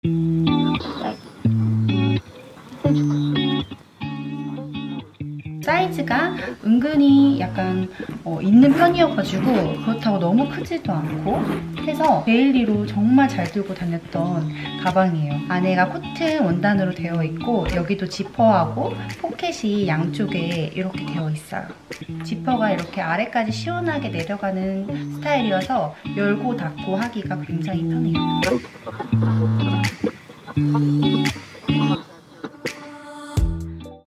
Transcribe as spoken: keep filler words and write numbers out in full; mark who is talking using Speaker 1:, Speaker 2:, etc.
Speaker 1: 사이즈가 은근히 약간 어, 있는 편이어가지고 그렇다고 너무 크지도 않고 해서 데일리로 정말 잘 들고 다녔던 가방이에요. 안에가 코튼 원단으로 되어 있고 여기도 지퍼하고 포켓이 양쪽에 이렇게 되어 있어요. 지퍼가 이렇게 아래까지 시원하게 내려가는 스타일이어서 열고 닫고 하기가 굉장히 편해요.